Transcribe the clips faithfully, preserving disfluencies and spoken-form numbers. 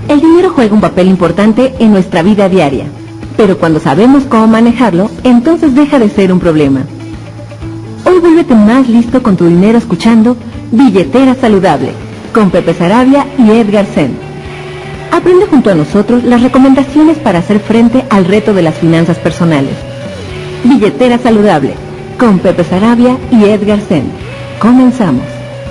El dinero juega un papel importante en nuestra vida diaria, pero cuando sabemos cómo manejarlo, entonces deja de ser un problema. Hoy vuélvete más listo con tu dinero escuchando Billetera Saludable, con Pepe Sarabia y Edgar Send. Aprende junto a nosotros las recomendaciones para hacer frente al reto de las finanzas personales. Billetera Saludable, con Pepe Sarabia y Edgar Send. Comenzamos.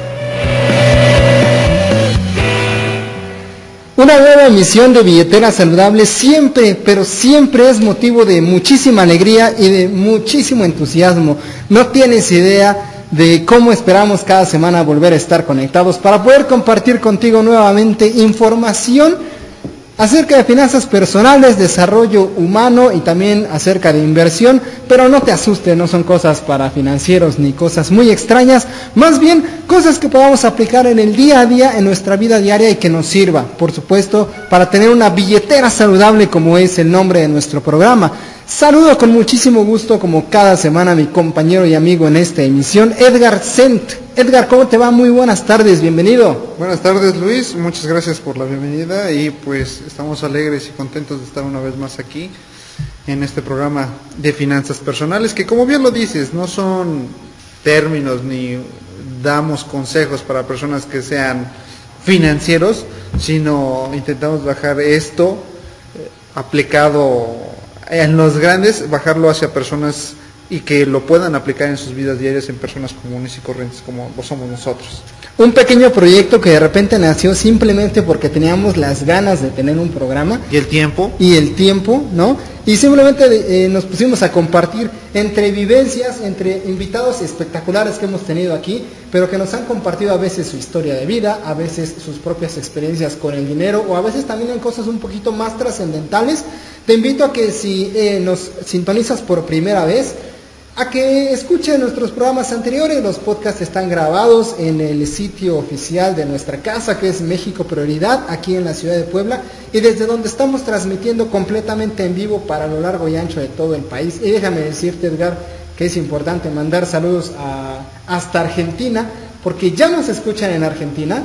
Una nueva emisión de Billetera Saludable siempre, pero siempre es motivo de muchísima alegría y de muchísimo entusiasmo. No tienes idea de cómo esperamos cada semana volver a estar conectados para poder compartir contigo nuevamente información acerca de finanzas personales, desarrollo humano y también acerca de inversión, pero no te asustes, no son cosas para financieros ni cosas muy extrañas, más bien cosas que podamos aplicar en el día a día, en nuestra vida diaria y que nos sirva, por supuesto, para tener una billetera saludable como es el nombre de nuestro programa. Saludo con muchísimo gusto, como cada semana, a mi compañero y amigo en esta emisión, Edgar Send. Edgar, ¿cómo te va? Muy buenas tardes, bienvenido. Buenas tardes, Luis, muchas gracias por la bienvenida y pues estamos alegres y contentos de estar una vez más aquí en este programa de finanzas personales, que como bien lo dices, no son términos ni damos consejos para personas que sean financieros, sino intentamos bajar esto eh, aplicado en los grandes, bajarlo hacia personas y que lo puedan aplicar en sus vidas diarias en personas comunes y corrientes como lo somos nosotros. Un pequeño proyecto que de repente nació simplemente porque teníamos las ganas de tener un programa. Y el tiempo. Y el tiempo, ¿no? Y simplemente eh, nos pusimos a compartir entre vivencias, entre invitados espectaculares que hemos tenido aquí, pero que nos han compartido a veces su historia de vida, a veces sus propias experiencias con el dinero, o a veces también en cosas un poquito más trascendentales. Te invito a que si eh, nos sintonizas por primera vez, a que escuchen nuestros programas anteriores. Los podcasts están grabados en el sitio oficial de nuestra casa, que es México Prioridad, aquí en la ciudad de Puebla, y desde donde estamos transmitiendo completamente en vivo para lo largo y ancho de todo el país. Y déjame decirte, Edgar, que es importante mandar saludos a, hasta Argentina, porque ya nos escuchan en Argentina.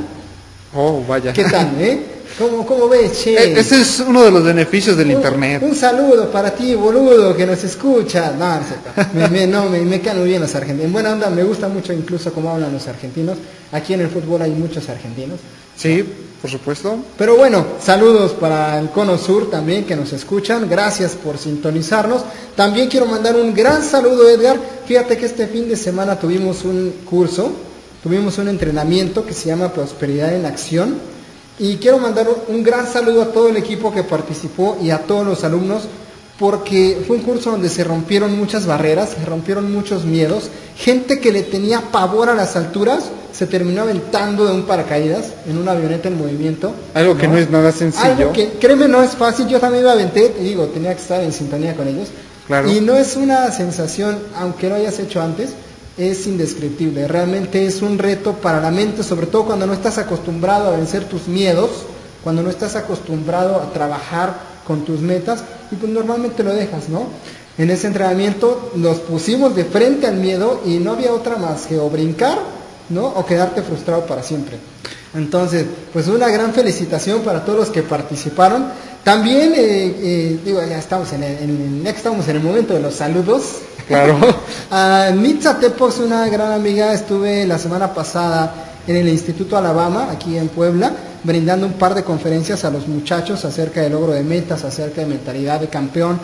Oh, vaya. ¿Qué tal, eh? ¿Cómo, cómo ves, che? Ese es uno de los beneficios del un, internet. Un saludo para ti, boludo, que nos escucha. No, me, me, no, me, me caen muy bien los argentinos. En buena onda, me gusta mucho incluso cómo hablan los argentinos. Aquí en el fútbol hay muchos argentinos. Sí, por supuesto. Pero bueno, saludos para el Cono Sur también, que nos escuchan. Gracias por sintonizarnos. También quiero mandar un gran saludo, Edgar. Fíjate que este fin de semana tuvimos un curso, tuvimos un entrenamiento que se llama Prosperidad en Acción. Y quiero mandar un gran saludo a todo el equipo que participó y a todos los alumnos, porque fue un curso donde se rompieron muchas barreras, se rompieron muchos miedos. Gente que le tenía pavor a las alturas se terminó aventando de un paracaídas en una avioneta en movimiento. Algo que no, no es nada sencillo. Algo que, créeme, no es fácil. Yo también me aventé, y digo, tenía que estar en sintonía con ellos. Claro. Y no es una sensación, aunque lo hayas hecho antes, es indescriptible. Realmente es un reto para la mente, sobre todo cuando no estás acostumbrado a vencer tus miedos, cuando no estás acostumbrado a trabajar con tus metas, y pues normalmente lo dejas, ¿no? En ese entrenamiento nos pusimos de frente al miedo y no había otra más que o brincar, ¿no? O quedarte frustrado para siempre. Entonces, pues una gran felicitación para todos los que participaron. También, eh, eh, digo, ya estamos en el, en, ya estamos en el momento de los saludos. Claro. A Nitza Tepos, una gran amiga, estuve la semana pasada en el Instituto Alabama, aquí en Puebla, brindando un par de conferencias a los muchachos acerca del logro de metas, acerca de mentalidad de campeón,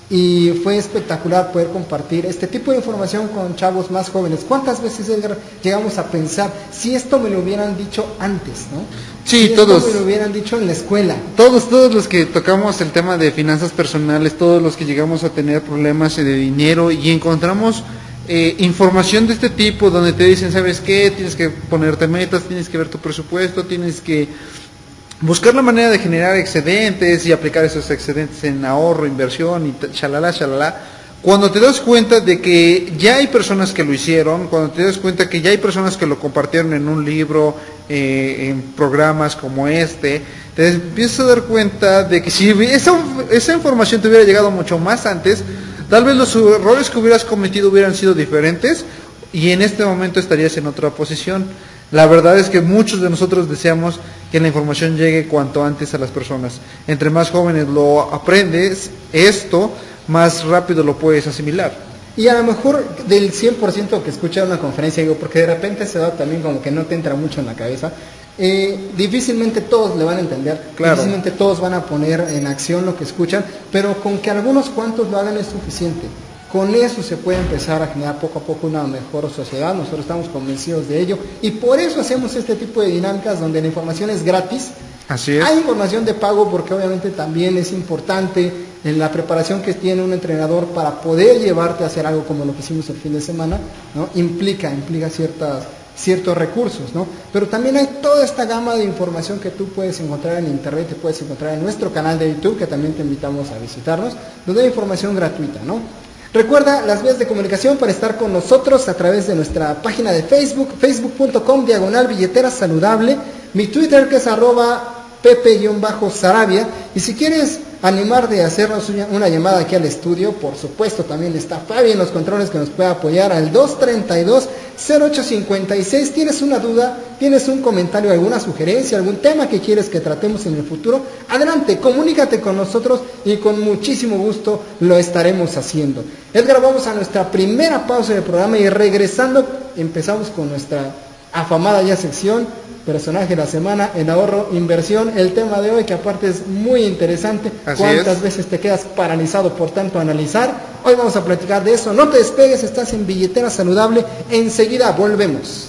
y fue espectacular poder compartir este tipo de información con chavos más jóvenes. ¿Cuántas veces, Edgar, llegamos a pensar, si esto me lo hubieran dicho antes, ¿no? Sí, si todos. esto me lo hubieran dicho en la escuela. Todos, todos los que tocamos el tema de finanzas personales, todos los que llegamos a tener problemas de dinero y encontramos eh, información de este tipo donde te dicen, ¿sabes qué? Tienes que ponerte metas, tienes que ver tu presupuesto, tienes que buscar la manera de generar excedentes y aplicar esos excedentes en ahorro, inversión y shalala, shalala. Cuando te das cuenta de que ya hay personas que lo hicieron, cuando te das cuenta que ya hay personas que lo compartieron en un libro, eh, en programas como este, te empiezas a dar cuenta de que si esa, esa información te hubiera llegado mucho más antes, tal vez los errores que hubieras cometido hubieran sido diferentes y en este momento estarías en otra posición. La verdad es que muchos de nosotros deseamos que la información llegue cuanto antes a las personas. Entre más jóvenes lo aprendes, esto, más rápido lo puedes asimilar. Y a lo mejor del cien por ciento que escucha una conferencia, digo, porque de repente se da también como que no te entra mucho en la cabeza, eh, difícilmente todos le van a entender, claro. Difícilmente todos van a poner en acción lo que escuchan, pero con que algunos cuantos lo hagan es suficiente. Con eso se puede empezar a generar poco a poco una mejor sociedad, nosotros estamos convencidos de ello, y por eso hacemos este tipo de dinámicas donde la información es gratis. Así es. Hay información de pago porque obviamente también es importante en la preparación que tiene un entrenador para poder llevarte a hacer algo como lo que hicimos el fin de semana, ¿no? Implica, implica ciertas, ciertos recursos, ¿no? Pero también hay toda esta gama de información que tú puedes encontrar en internet, te puedes encontrar en nuestro canal de YouTube, que también te invitamos a visitarnos, donde hay información gratuita, ¿no? Recuerda las vías de comunicación para estar con nosotros a través de nuestra página de Facebook, facebook punto com diagonal billetera saludable, mi Twitter que es arroba pepe-sarabia, y si quieres animar de hacernos una llamada aquí al estudio, por supuesto también está Fabi en los controles que nos puede apoyar al dos treinta y dos, cero ocho cincuenta y seis. ¿Tienes una duda? ¿Tienes un comentario, alguna sugerencia, algún tema que quieres que tratemos en el futuro? Adelante, comunícate con nosotros y con muchísimo gusto lo estaremos haciendo. Edgar, vamos a nuestra primera pausa del programa y regresando empezamos con nuestra afamada ya sección personaje de la semana en ahorro, inversión, el tema de hoy que aparte es muy interesante. Así ¿Cuántas es. veces te quedas paralizado por tanto analizar? Hoy vamos a platicar de eso. No te despegues, estás en Billetera Saludable. Enseguida volvemos.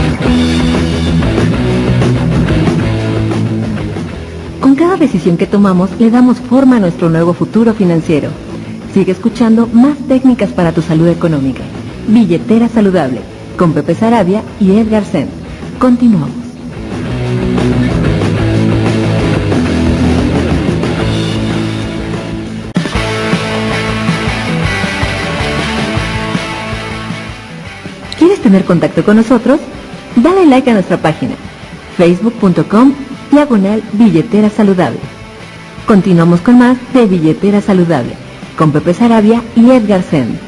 Con cada decisión que tomamos le damos forma a nuestro nuevo futuro financiero. Sigue escuchando más técnicas para tu salud económica. Billetera Saludable, con Pepe Sarabia y Edgar Send. Continuamos. ¿Quieres tener contacto con nosotros? Dale like a nuestra página, facebook punto com diagonal billetera saludable. Continuamos con más de Billetera Saludable, con Pepe Sarabia y Edgar Send.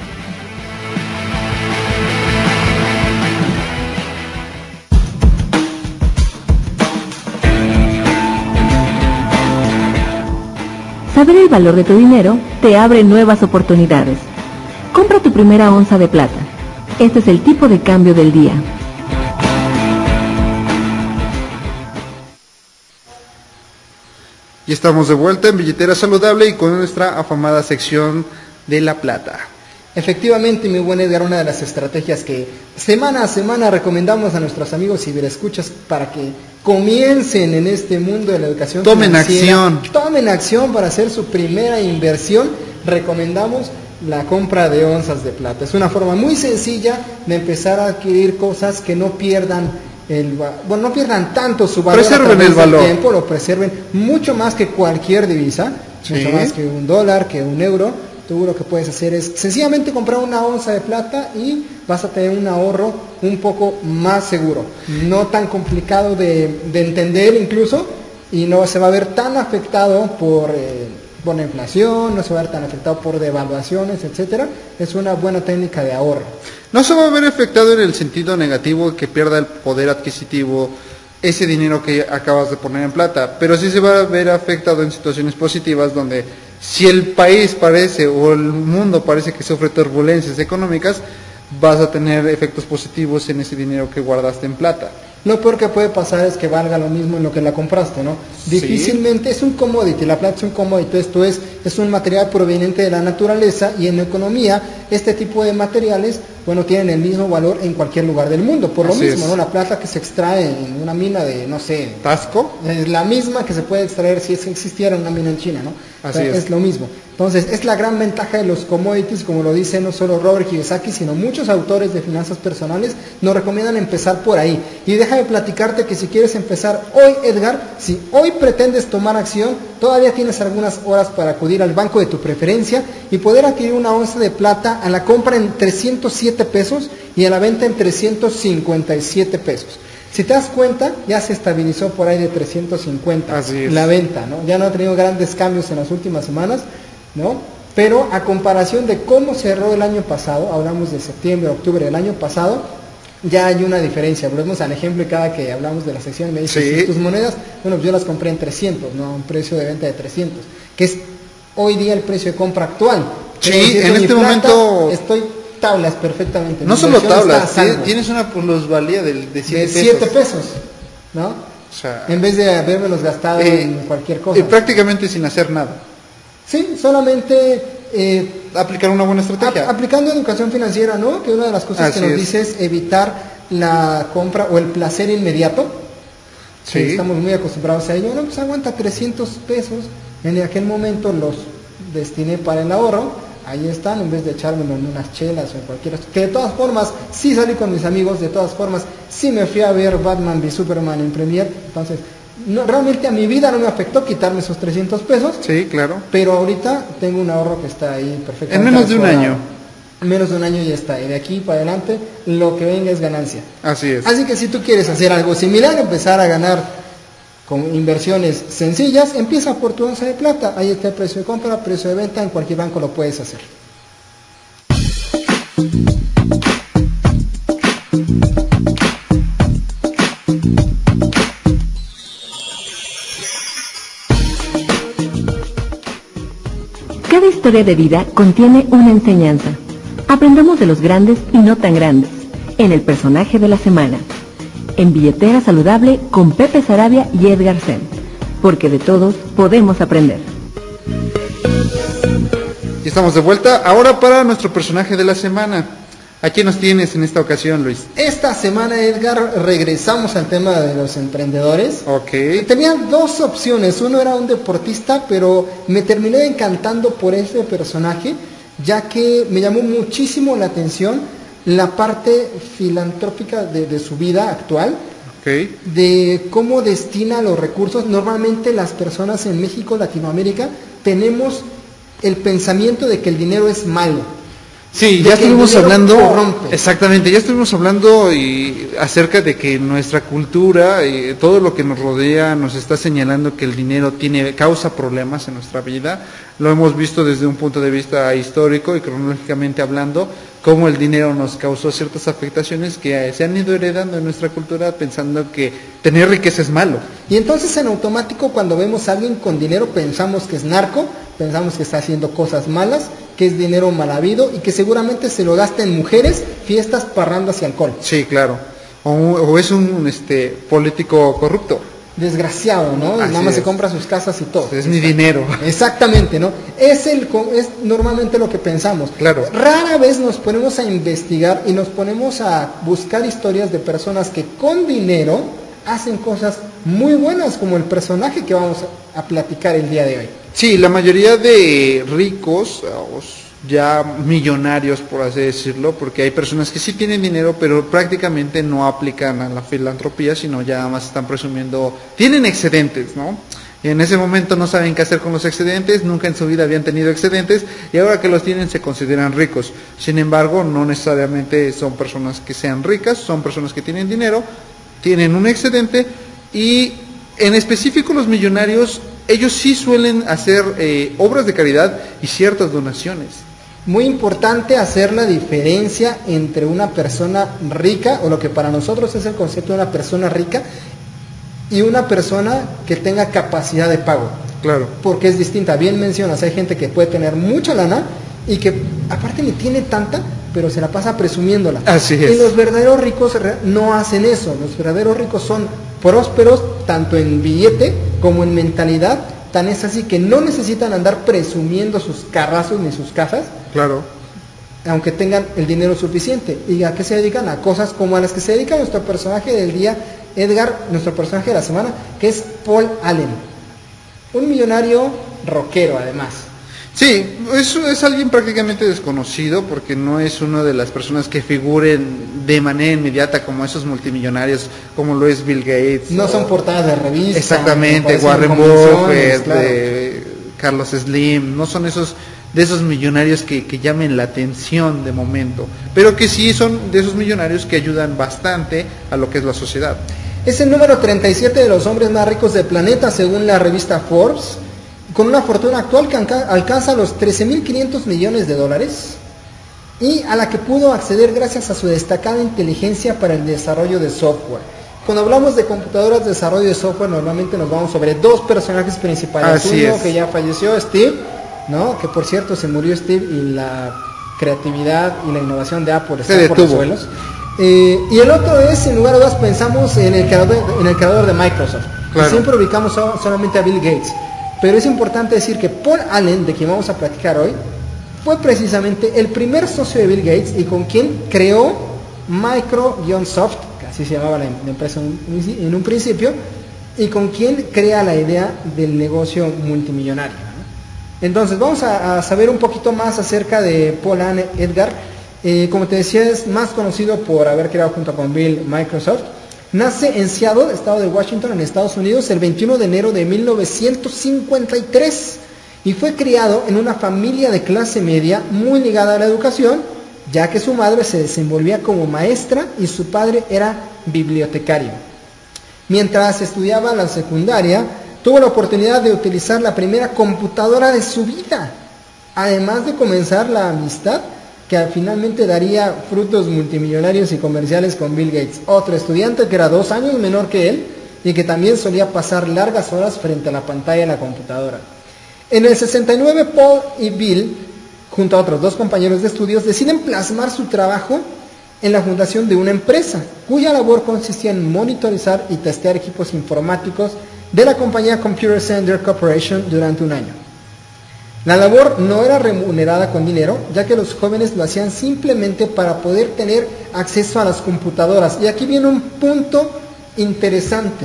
Saber el valor de tu dinero te abre nuevas oportunidades. Compra tu primera onza de plata. Este es el tipo de cambio del día. Y estamos de vuelta en Billetera Saludable y con nuestra afamada sección de la plata. Efectivamente, mi buen Edgar, una de las estrategias que semana a semana recomendamos a nuestros amigos ciberescuchas para que comiencen en este mundo de la educación Tomen financiera, acción. Tomen acción para hacer su primera inversión. Recomendamos la compra de onzas de plata. Es una forma muy sencilla de empezar a adquirir cosas que no pierdan el, bueno, no pierdan tanto su valor, preserven a través el valor. del tiempo, lo preserven mucho más que cualquier divisa, Sí. mucho más que un dólar, que un euro. Tú lo que puedes hacer es sencillamente comprar una onza de plata y vas a tener un ahorro un poco más seguro, no tan complicado de, de entender incluso, y no se va a ver tan afectado por, eh, por la inflación, no se va a ver tan afectado por devaluaciones, etcétera. Es una buena técnica de ahorro. No se va a ver afectado en el sentido negativo que pierda el poder adquisitivo ese dinero que acabas de poner en plata, pero sí se va a ver afectado en situaciones positivas donde si el país parece o el mundo parece que sufre turbulencias económicas, vas a tener efectos positivos en ese dinero que guardaste en plata. Lo peor que puede pasar es que valga lo mismo en lo que la compraste, ¿no? Sí. Difícilmente, es un commodity, la plata es un commodity, esto es, es un material proveniente de la naturaleza, y en la economía este tipo de materiales, bueno, tienen el mismo valor en cualquier lugar del mundo, por lo Así mismo, es. ¿no? La plata que se extrae en una mina de, no sé, ¿Tasco? es la misma que se puede extraer si es que existiera una mina en China, ¿no? Así O sea, es. es lo mismo. Entonces, es la gran ventaja de los commodities, como lo dice no solo Robert Kiyosaki, sino muchos autores de finanzas personales nos recomiendan empezar por ahí. Y déjame platicarte que si quieres empezar hoy, Edgar, si hoy pretendes tomar acción, todavía tienes algunas horas para acudir al banco de tu preferencia y poder adquirir una onza de plata a la compra en trescientos siete pesos y a la venta en trescientos cincuenta y siete pesos. Si te das cuenta, ya se estabilizó por ahí de trescientos cincuenta Así es. la venta, ¿no? Ya no ha tenido grandes cambios en las últimas semanas, ¿no? Pero a comparación de cómo cerró el año pasado, hablamos de septiembre, octubre del año pasado, ya hay una diferencia. Volvemos al ejemplo y cada que hablamos de la sección me dice, Sí. si tus monedas, bueno, yo las compré en trescientos, ¿no? Un precio de venta de trescientos, que es hoy día el precio de compra actual. Sí, Pero si es en mi este plata, momento- estoy tablas perfectamente. No Mi solo inversión está a tablas, salvo. ti- tienes una plusvalía de, de de siete siete pesos. pesos, ¿no? O sea, En vez de habérmelos gastado eh, en cualquier cosa. eh, prácticamente sin hacer nada. Sí, solamente eh, Aplicar una buena estrategia. a- aplicando educación financiera, ¿no? Que una de las cosas Así que nos es. dice es evitar la compra o el placer inmediato. Sí. Que estamos muy acostumbrados a ello. No, pues aguanta trescientos pesos. En aquel momento los destiné para el ahorro. Ahí están, en vez de echármelo en unas chelas o en cualquier... Que de todas formas, sí salí con mis amigos, de todas formas, sí me fui a ver Batman v Superman en Premiere. Entonces, no, realmente a mi vida no me afectó quitarme esos trescientos pesos. Sí, claro. Pero ahorita tengo un ahorro que está ahí perfectamente. En menos de un resguardado. año. En menos de un año ya está. Y de aquí para adelante, lo que venga es ganancia. Así es. Así que si tú quieres hacer algo similar, empezar a ganar con inversiones sencillas, empieza por tu onza de plata. Ahí está el precio de compra, precio de venta, en cualquier banco lo puedes hacer. Cada historia de vida contiene una enseñanza. Aprendamos de los grandes y no tan grandes, en el personaje de la semana. En Billetera Saludable con Pepe Sarabia y Edgar Sen, porque de todos podemos aprender. Y estamos de vuelta ahora para nuestro personaje de la semana. ¿A quién nos tienes en esta ocasión, Luis? Esta semana, Edgar, regresamos al tema de los emprendedores. Ok. Tenía dos opciones. Uno era un deportista, pero me terminé encantando por ese personaje, ya que me llamó muchísimo la atención la parte filantrópica de, de su vida actual, Ok. de cómo destina los recursos. Normalmente las personas en México, Latinoamérica, tenemos el pensamiento de que el dinero es malo. Sí, De ya que el estuvimos dinero hablando, corrompe. exactamente, ya estuvimos hablando y acerca de que nuestra cultura, y todo lo que nos rodea, nos está señalando que el dinero tiene causa problemas en nuestra vida. Lo hemos visto desde un punto de vista histórico y cronológicamente hablando, cómo el dinero nos causó ciertas afectaciones que se han ido heredando en nuestra cultura pensando que tener riqueza es malo. Y entonces en automático cuando vemos a alguien con dinero pensamos que es narco, pensamos que está haciendo cosas malas, que es dinero mal habido y que seguramente se lo gasta en mujeres, fiestas, parrandas y alcohol. Sí, claro. O, o es un este político corrupto. Desgraciado, ¿no? Así Nada más se es. compra sus casas y todo. Es mi dinero. Exactamente, ¿no? Es, el, co- es normalmente lo que pensamos. Claro. Rara vez nos ponemos a investigar y nos ponemos a buscar historias de personas que con dinero hacen cosas muy buenas, como el personaje que vamos a, a platicar el día de hoy. Sí, la mayoría de ricos, o ya millonarios por así decirlo, porque hay personas que sí tienen dinero, pero prácticamente no aplican a la filantropía, sino ya más están presumiendo, tienen excedentes, ¿no? Y en ese momento no saben qué hacer con los excedentes, nunca en su vida habían tenido excedentes, y ahora que los tienen se consideran ricos. Sin embargo, no necesariamente son personas que sean ricas, son personas que tienen dinero, tienen un excedente, y en específico los millonarios, ellos sí suelen hacer eh, obras de caridad y ciertas donaciones. Muy importante hacer la diferencia entre una persona rica, o lo que para nosotros es el concepto de una persona rica, y una persona que tenga capacidad de pago. Claro. Porque es distinta. Bien mencionas, hay gente que puede tener mucha lana y que aparte ni tiene tanta, pero se la pasa presumiéndola. Así es. Y los verdaderos ricos re- no hacen eso. Los verdaderos ricos son prósperos tanto en billete como en mentalidad. Tan es así que no necesitan andar presumiendo sus carrazos ni sus casas, Claro. aunque tengan el dinero suficiente. ¿Y a qué se dedican? A cosas como a las que se dedica nuestro personaje del día, Edgar, nuestro personaje de la semana, que es Paul Allen. Un millonario rockero, además. Sí, es, es alguien prácticamente desconocido porque no es una de las personas que figuren de manera inmediata como esos multimillonarios, como lo es Bill Gates. No o- son portadas de revistas. Exactamente, no Warren aparecen en convenciones, Buffett, claro. de Carlos Slim, no son esos de esos millonarios que, que llamen la atención de momento, pero que sí son de esos millonarios que ayudan bastante a lo que es la sociedad. Es el número treinta y siete de los hombres más ricos del planeta, según la revista Forbes, con una fortuna actual que alca- alcanza los trece mil quinientos millones de dólares. y a la que pudo acceder gracias a su destacada inteligencia para el desarrollo de software. Cuando hablamos de computadoras de desarrollo de software, normalmente nos vamos sobre dos personajes principales. Así Uno es. que ya falleció, Steve, ¿no? Que por cierto se murió Steve y la creatividad y la innovación de Apple está por los suelos. Eh, y el otro es, sin lugar a dudas, pensamos en el creador de, en el creador de Microsoft. Claro. Siempre ubicamos so, solamente a Bill Gates. Pero es importante decir que Paul Allen, de quien vamos a platicar hoy, fue precisamente el primer socio de Bill Gates y con quien creó Microsoft, que así se llamaba la, la empresa en, en un principio, y con quien crea la idea del negocio multimillonario, ¿no? Entonces vamos a, a saber un poquito más acerca de Paul Allen Edgar. Eh, como te decía, es más conocido por haber creado junto con Bill Microsoft. Nace en Seattle, estado de Washington, en Estados Unidos, el veintiuno de enero de mil novecientos cincuenta y tres, y fue criado en una familia de clase media muy ligada a la educación, ya que su madre se desenvolvía como maestra y su padre era bibliotecario. Mientras estudiaba la secundaria, tuvo la oportunidad de utilizar la primera computadora de su vida, además de comenzar la amistad que finalmente daría frutos multimillonarios y comerciales con Bill Gates, otro estudiante que era dos años menor que él y que también solía pasar largas horas frente a la pantalla de la computadora. En el sesenta y nueve, Paul y Bill, junto a otros dos compañeros de estudios, deciden plasmar su trabajo en la fundación de una empresa, cuya labor consistía en monitorizar y testear equipos informáticos de la compañía Computer Center Corporation durante un año. La labor no era remunerada con dinero, ya que los jóvenes lo hacían simplemente para poder tener acceso a las computadoras. Y aquí viene un punto interesante.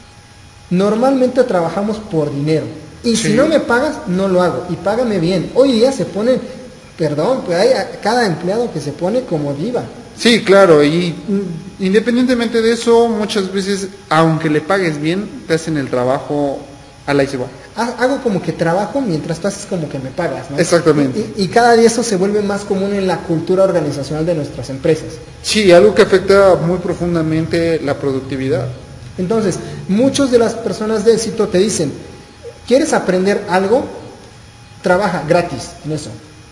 Normalmente trabajamos por dinero. Y sí. Si no me pagas, no lo hago. Y págame bien. Hoy día se pone, perdón, pues hay cada empleado que se pone como diva. Sí, claro. Y independientemente de eso, muchas veces, aunque le pagues bien, te hacen el trabajo a la y se va. Hago como que trabajo mientras tú haces como que me pagas, ¿no? Exactamente. Y, y cada día eso se vuelve más común en la cultura organizacional de nuestras empresas. Sí, algo que afecta muy profundamente la productividad. Entonces, muchas de las personas de éxito te dicen, ¿quieres aprender algo? Trabaja gratis en eso.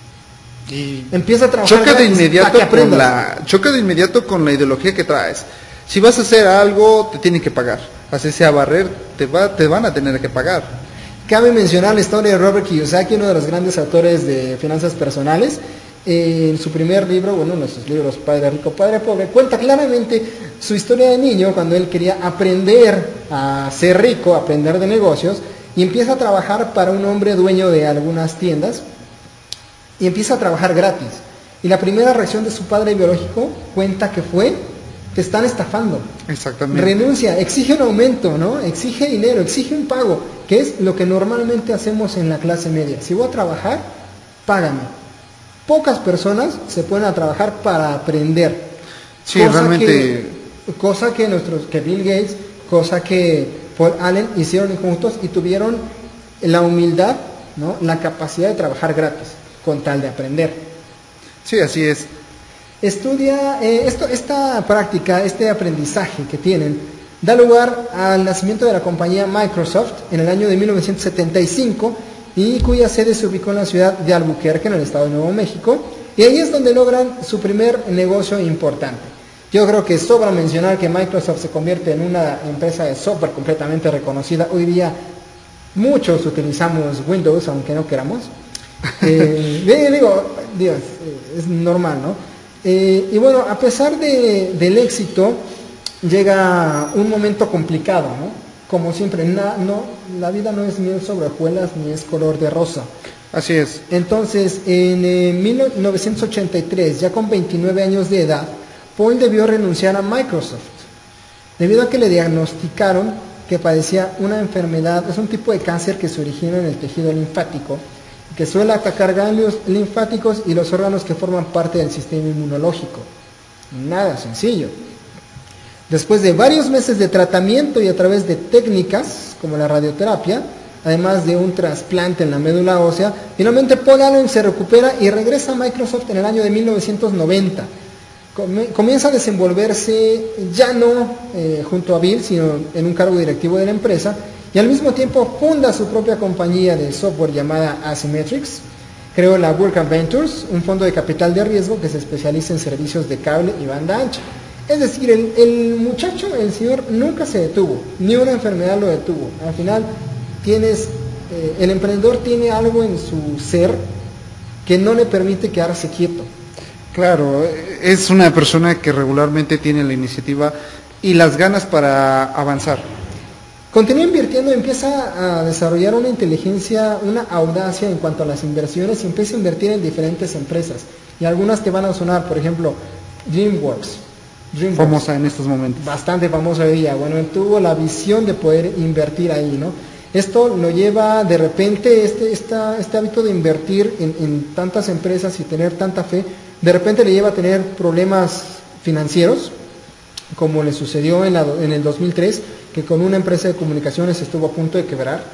Y empieza a trabajar choca de inmediato con la choca de inmediato con la ideología que traes. Si vas a hacer algo, te tienen que pagar. Así sea barrer, te va, te van a tener que pagar. Cabe mencionar la historia de Robert Kiyosaki, uno de los grandes autores de finanzas personales. Eh, en su primer libro, bueno, uno de sus libros, Padre Rico, Padre Pobre, cuenta claramente su historia de niño cuando él quería aprender a ser rico, aprender de negocios, y empieza a trabajar para un hombre dueño de algunas tiendas, y empieza a trabajar gratis. Y la primera reacción de su padre biológico cuenta que fue, te están estafando. Exactamente. Renuncia, exige un aumento, ¿no? Exige dinero, exige un pago, que es lo que normalmente hacemos en la clase media. Si voy a trabajar, págame. Pocas personas se ponen a trabajar para aprender. Sí, cosa realmente. Que, cosa que nuestros, que Bill Gates, cosa que Paul Allen hicieron juntos y tuvieron la humildad, ¿no? La capacidad de trabajar gratis, con tal de aprender. Sí, así es. Estudia, eh, esto, esta práctica, este aprendizaje que tienen, da lugar al nacimiento de la compañía Microsoft en el año de mil novecientos setenta y cinco, y cuya sede se ubicó en la ciudad de Albuquerque, en el estado de Nuevo México, y ahí es donde logran su primer negocio importante. Yo creo que sobra mencionar que Microsoft se convierte en una empresa de software completamente reconocida. Hoy día muchos utilizamos Windows, aunque no queramos. Eh, digo, Dios, es normal, ¿no? Eh, y bueno, a pesar de, del éxito, llega un momento complicado, ¿no? Como siempre, na, no, la vida no es miel sobre hojuelas ni es color de rosa. Así es. Entonces, en eh, mil novecientos ochenta y tres, ya con veintinueve años de edad, Paul debió renunciar a Microsoft, debido a que le diagnosticaron que padecía una enfermedad, es un tipo de cáncer que se origina en el tejido linfático, que suele atacar ganglios linfáticos y los órganos que forman parte del sistema inmunológico. Nada sencillo. Después de varios meses de tratamiento y a través de técnicas como la radioterapia, además de un trasplante en la médula ósea, finalmente Paul Allen se recupera y regresa a Microsoft en el año de mil novecientos noventa. Comienza a desenvolverse ya no eh, junto a Bill, sino en un cargo directivo de la empresa, y al mismo tiempo funda su propia compañía de software llamada Asymmetrics, Creó la Vulcan Ventures, un fondo de capital de riesgo que se especializa en servicios de cable y banda ancha. Es decir, el, el muchacho, el señor, nunca se detuvo, ni una enfermedad lo detuvo. Al final, tienes, eh, el emprendedor tiene algo en su ser que no le permite quedarse quieto. Claro, es una persona que regularmente tiene la iniciativa y las ganas para avanzar. Continúa invirtiendo, empieza a desarrollar una inteligencia, una audacia en cuanto a las inversiones y empieza a invertir en diferentes empresas. Y algunas te van a sonar, por ejemplo, DreamWorks. DreamWorks, famosa en estos momentos. Bastante famosa hoy día. Bueno, él tuvo la visión de poder invertir ahí, ¿no? Esto lo lleva de repente, este, esta, este hábito de invertir en, en tantas empresas y tener tanta fe, de repente le lleva a tener problemas financieros, como le sucedió en, la, en el dos mil tres, que con una empresa de comunicaciones estuvo a punto de quebrar.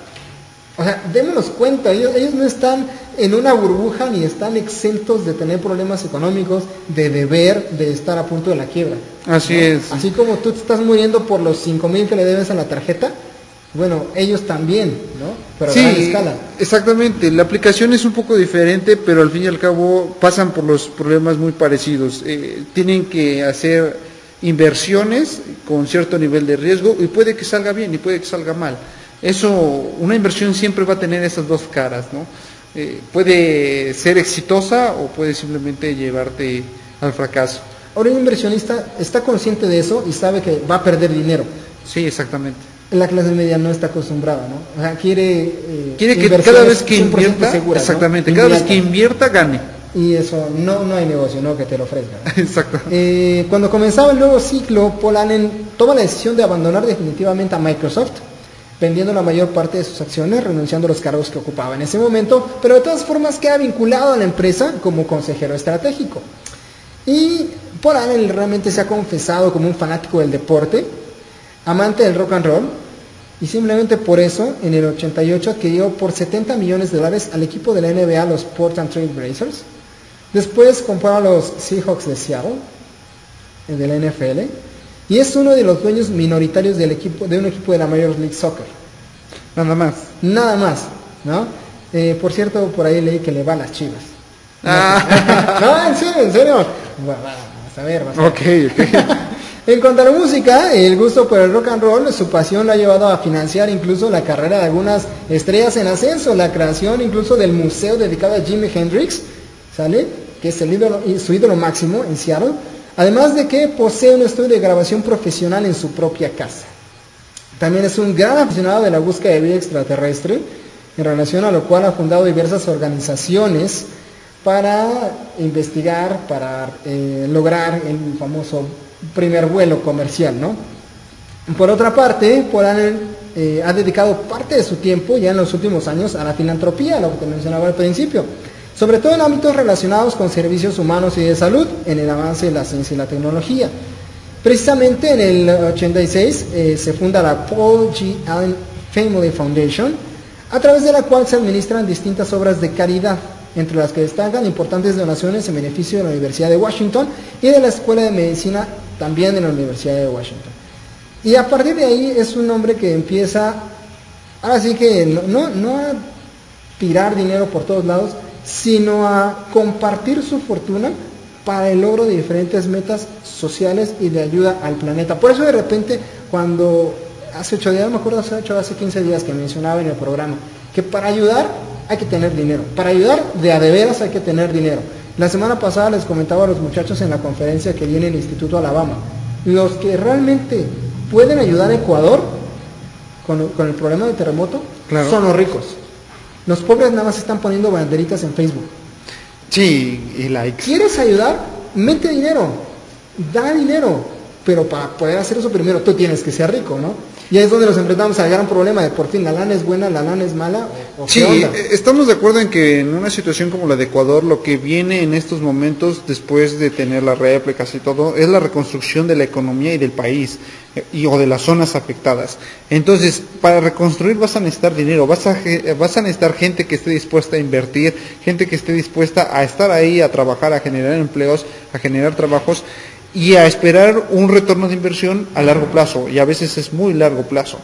O sea, démonos cuenta, ellos, ellos no están en una burbuja ni están exentos de tener problemas económicos, de deber, de estar a punto de la quiebra. Así ¿no? es. Así como tú te estás muriendo por los cinco mil que le debes a la tarjeta, bueno, ellos también, ¿no? Pero sí, a gran escala. Exactamente, la aplicación es un poco diferente, pero al fin y al cabo pasan por los problemas muy parecidos. Eh, tienen que hacer inversiones con cierto nivel de riesgo y puede que salga bien y puede que salga mal. Eso, una inversión siempre va a tener esas dos caras, ¿no? Eh, puede ser exitosa o puede simplemente llevarte al fracaso. Ahora un inversionista está consciente de eso y sabe que va a perder dinero. Sí, exactamente. La clase media no está acostumbrada, ¿no? O sea, quiere eh, quiere que cada vez que invierta, seguras, exactamente, ¿no? Cada vez que invierta gane. Y eso no, no hay negocio, ¿no? Que te lo ofrezca, ¿no? Exacto. Eh, cuando comenzaba el nuevo ciclo, Paul Allen toma la decisión de abandonar definitivamente a Microsoft, vendiendo la mayor parte de sus acciones, renunciando a los cargos que ocupaba en ese momento, pero de todas formas queda vinculado a la empresa como consejero estratégico. Y Paul Allen realmente se ha confesado como un fanático del deporte, amante del rock and roll, y simplemente por eso en el ochenta y ocho adquirió por setenta millones de dólares al equipo de la N B A, los Portland Trail Blazers. Después compró a los Seahawks de Seattle, de la N F L, y es uno de los dueños minoritarios del equipo, de un equipo de la Major League Soccer. Nada más. Nada más, ¿no? Eh, por cierto, por ahí leí que le va a las Chivas. Ah. No, en serio, en serio. Bueno, vas a ver, vas a ver. Ok, ok. En cuanto a la música, el gusto por el rock and roll, su pasión lo ha llevado a financiar incluso la carrera de algunas estrellas en ascenso, la creación incluso del museo dedicado a Jimi Hendrix, ¿sale? Que es el ídolo, su ídolo máximo en Seattle, además de que posee un estudio de grabación profesional en su propia casa. También es un gran aficionado de la búsqueda de vida extraterrestre, en relación a lo cual ha fundado diversas organizaciones para investigar, para eh, lograr el famoso primer vuelo comercial, ¿no? Por otra parte, Paul Allen eh, ha dedicado parte de su tiempo ya en los últimos años a la filantropía, lo que te mencionaba al principio, sobre todo en ámbitos relacionados con servicios humanos y de salud, en el avance de la ciencia y la tecnología. Precisamente en el ochenta y seis eh, se funda la Paul G. Allen Family Foundation, a través de la cual se administran distintas obras de caridad, entre las que destacan importantes donaciones en beneficio de la Universidad de Washington y de la Escuela de Medicina también de la Universidad de Washington. Y a partir de ahí es un hombre que empieza, ahora sí que no, no, no a tirar dinero por todos lados, sino a compartir su fortuna para el logro de diferentes metas sociales y de ayuda al planeta. Por eso de repente cuando hace ocho días, no me acuerdo, hace ocho, hace quince días que mencionaba en el programa, que para ayudar hay que tener dinero, para ayudar de a de veras hay que tener dinero. La semana pasada les comentaba a los muchachos en la conferencia que viene el Instituto Alabama, los que realmente pueden ayudar a Ecuador con, con el problema del terremoto, claro, son los ricos. Los pobres nada más están poniendo banderitas en Facebook. Sí, y likes. ¿Quieres ayudar? Mete dinero, da dinero, pero para poder hacer eso primero tú tienes que ser rico, ¿no? Y ahí es donde nos enfrentamos al gran problema de por fin, la lana es buena, la lana es mala, o, o sí, qué onda. Estamos de acuerdo en que en una situación como la de Ecuador, lo que viene en estos momentos, después de tener las réplicas y todo, es la reconstrucción de la economía y del país, y, o de las zonas afectadas. Entonces, para reconstruir vas a necesitar dinero, vas a, vas a necesitar gente que esté dispuesta a invertir, gente que esté dispuesta a estar ahí, a trabajar, a generar empleos, a generar trabajos, y a esperar un retorno de inversión a largo plazo, y a veces es muy largo plazo.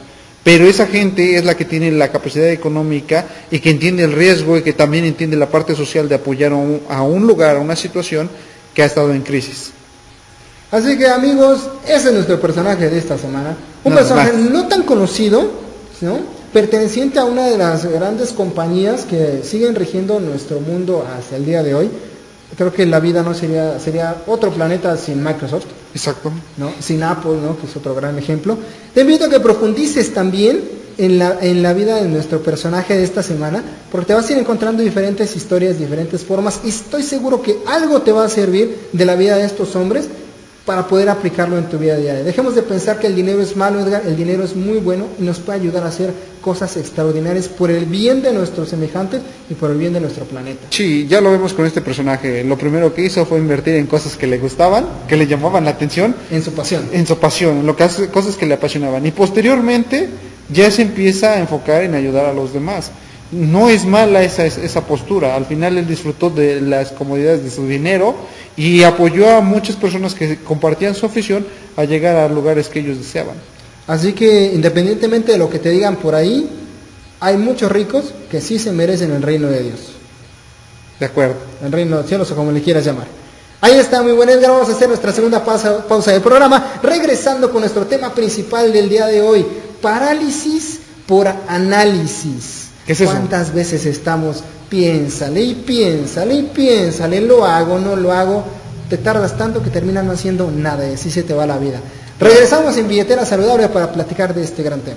pero esa gente es la que tiene la capacidad económica y que entiende el riesgo y que también entiende la parte social de apoyar a un, a un lugar, a una situación que ha estado en crisis. Así que amigos, ese es nuestro personaje de esta semana. Un No, personaje más. no tan conocido, ¿no? Perteneciente a una de las grandes compañías que siguen rigiendo nuestro mundo hasta el día de hoy. Creo que la vida no sería sería otro planeta sin Microsoft, Exacto. ¿no? Sin Apple, ¿no? Que es otro gran ejemplo. Te invito a que profundices también en la, en la vida de nuestro personaje de esta semana, porque te vas a ir encontrando diferentes historias, diferentes formas, y estoy seguro que algo te va a servir de la vida de estos hombres para poder aplicarlo en tu vida diaria. Dejemos de pensar que el dinero es malo, Edgar. El dinero es muy bueno y nos puede ayudar a hacer cosas extraordinarias por el bien de nuestros semejantes y por el bien de nuestro planeta. Sí, ya lo vemos con este personaje. Lo primero que hizo fue invertir en cosas que le gustaban, que le llamaban la atención, En su pasión. en su pasión, en lo que hace, cosas que le apasionaban. Y posteriormente ya se empieza a enfocar en ayudar a los demás. No es mala esa, esa postura. Al final él disfrutó de las comodidades de su dinero y apoyó a muchas personas que compartían su afición a llegar a lugares que ellos deseaban. Así que independientemente de lo que te digan por ahí, hay muchos ricos que sí se merecen el reino de Dios. De acuerdo. El reino de los cielos o como le quieras llamar. Ahí está, muy buen Edgar. Vamos a hacer nuestra segunda pausa, pausa del programa, regresando con nuestro tema principal del día de hoy: parálisis por análisis. ¿Qué es eso? ¿Cuántas veces estamos, piénsale y piénsale y piénsale, lo hago, no lo hago? Te tardas tanto que terminas no haciendo nada y así se te va la vida. Regresamos en Billetera Saludable para platicar de este gran tema.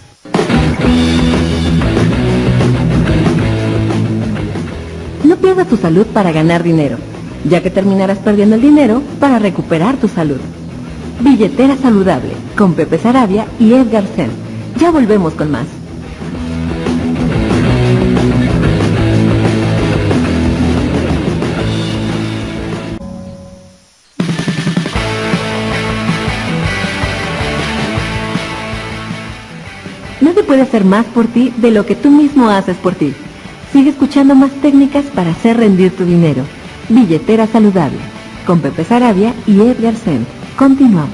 No pierdas tu salud para ganar dinero, ya que terminarás perdiendo el dinero para recuperar tu salud. Billetera Saludable, con Pepe Sarabia y Edgar Sen. Ya volvemos con más. Nadie puede hacer más por ti de lo que tú mismo haces por ti. Sigue escuchando más técnicas para hacer rendir tu dinero. Billetera Saludable, con Pepe Sarabia y Edgar Sen. Continuamos.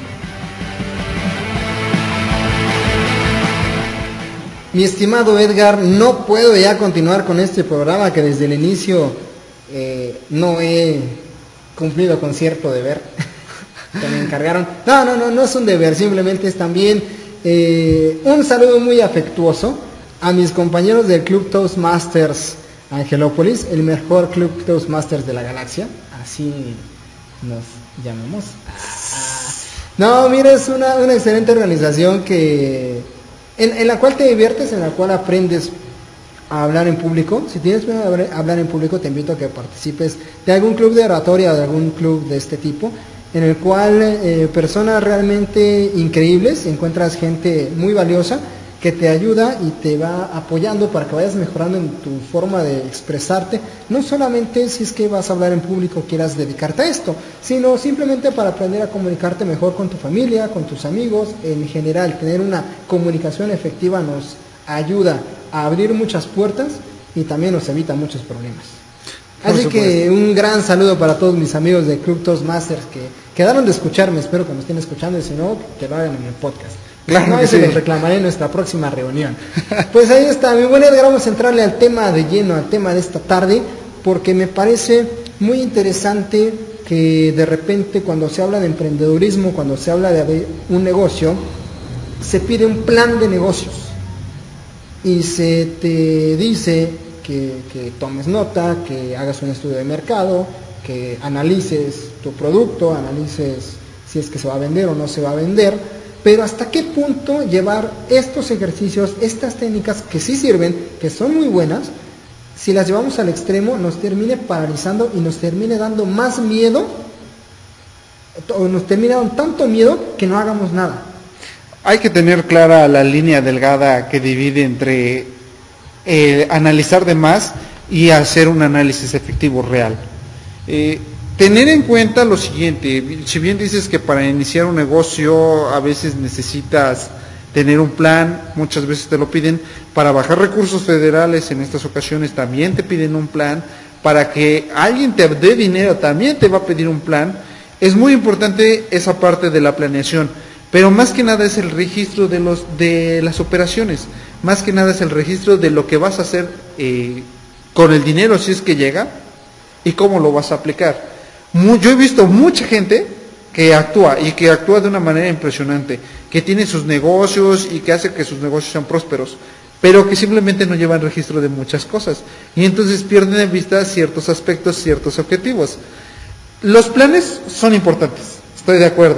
Mi estimado Edgar, no puedo ya continuar con este programa que desde el inicio eh, no he cumplido con cierto deber que me encargaron. No, no, no, no es un deber, simplemente es también eh, un saludo muy afectuoso a mis compañeros del Club Toastmasters Angelópolis, el mejor Club Toastmasters de la galaxia, así nos llamamos. Ah, no, mira, es una, una excelente organización que en, en la cual te diviertes, en la cual aprendes a hablar en público. Si tienes miedo a hablar en público, te invito a que participes de algún club de oratoria o de algún club de este tipo, en el cual eh, personas realmente increíbles, encuentras gente muy valiosa que te ayuda y te va apoyando para que vayas mejorando en tu forma de expresarte, no solamente si es que vas a hablar en público quieras dedicarte a esto, sino simplemente para aprender a comunicarte mejor con tu familia, con tus amigos, en general. Tener una comunicación efectiva nos ayuda a abrir muchas puertas y también nos evita muchos problemas. Así que un gran saludo para todos mis amigos de Club Toastmasters que quedaron de escucharme, espero que me estén escuchando, y si no, que lo hagan en el podcast. Claro, no, que eso sí. los reclamaré en nuestra próxima reunión. Pues ahí está, mi buen Edgar, vamos a entrarle al tema de lleno, al tema de esta tarde, porque me parece muy interesante que de repente cuando se habla de emprendedurismo, cuando se habla de un negocio, se pide un plan de negocios y se te dice que, que tomes nota, que hagas un estudio de mercado, que analices tu producto, analices si es que se va a vender o no se va a vender. Pero hasta qué punto llevar estos ejercicios, estas técnicas que sí sirven, que son muy buenas, si las llevamos al extremo nos termine paralizando y nos termine dando más miedo, o nos termine dando tanto miedo que no hagamos nada. Hay que tener clara la línea delgada que divide entre eh, analizar de más y hacer un análisis efectivo real. Eh, Tener en cuenta lo siguiente: si bien dices que para iniciar un negocio a veces necesitas tener un plan, muchas veces te lo piden, para bajar recursos federales en estas ocasiones también te piden un plan, para que alguien te dé dinero también te va a pedir un plan. Es muy importante esa parte de la planeación, pero más que nada es el registro de los de las operaciones, más que nada es el registro de lo que vas a hacer eh, con el dinero si es que llega y cómo lo vas a aplicar. Mu- yo he visto mucha gente que actúa y que actúa de una manera impresionante, que tiene sus negocios y que hace que sus negocios sean prósperos, pero que simplemente no llevan registro de muchas cosas y entonces pierden de vista ciertos aspectos, ciertos objetivos. Los planes son importantes, estoy de acuerdo.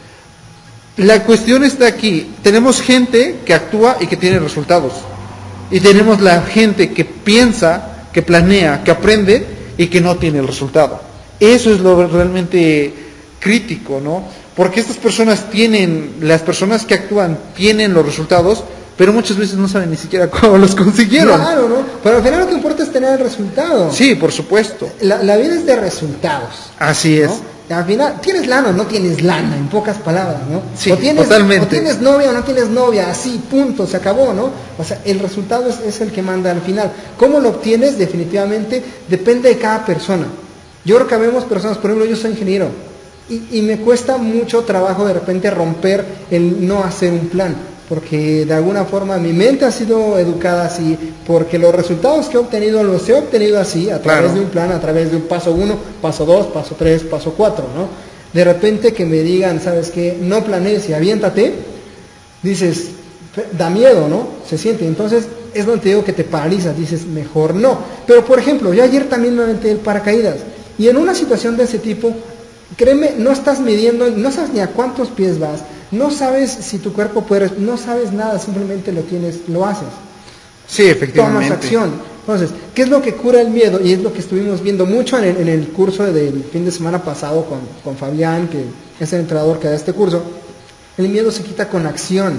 La cuestión está aquí, tenemos gente que actúa y que tiene resultados, y tenemos la gente que piensa, que planea, que aprende y que no tiene el resultado. Eso es lo realmente crítico, ¿no? Porque estas personas tienen, las personas que actúan tienen los resultados, pero muchas veces no saben ni siquiera cómo los consiguieron. Claro, ¿no? Pero al final lo que importa es tener el resultado. Sí, por supuesto. La, la vida es de resultados. Así es. ¿no? Al final, ¿tienes lana o no tienes lana? En pocas palabras, ¿no? Sí, o tienes, totalmente. O tienes novia o no tienes novia, así, punto, se acabó, ¿no? O sea, el resultado es, es el que manda al final. ¿Cómo lo obtienes? Definitivamente depende de cada persona. Yo creo que vemos personas, por ejemplo, yo soy ingeniero, y, y me cuesta mucho trabajo de repente romper el no hacer un plan, porque de alguna forma mi mente ha sido educada así, porque los resultados que he obtenido los he obtenido así, a través Claro. de un plan, a través de un paso uno, paso dos, paso tres, paso cuatro, ¿no? De repente que me digan, ¿sabes qué? No planees y aviéntate, dices, da miedo, ¿no? Se siente, entonces es donde te digo que te paralizas, dices, mejor no. Pero por ejemplo, yo ayer también me aventé el paracaídas, y en una situación de ese tipo, créeme, no estás midiendo, no sabes ni a cuántos pies vas, no sabes si tu cuerpo puede, no sabes nada, simplemente lo tienes, lo haces. Sí, efectivamente. Tomas acción. Entonces, ¿qué es lo que cura el miedo? Y es lo que estuvimos viendo mucho en el, en el curso del fin de semana pasado con, con Fabián, que es el entrenador que da este curso. El miedo se quita con acción.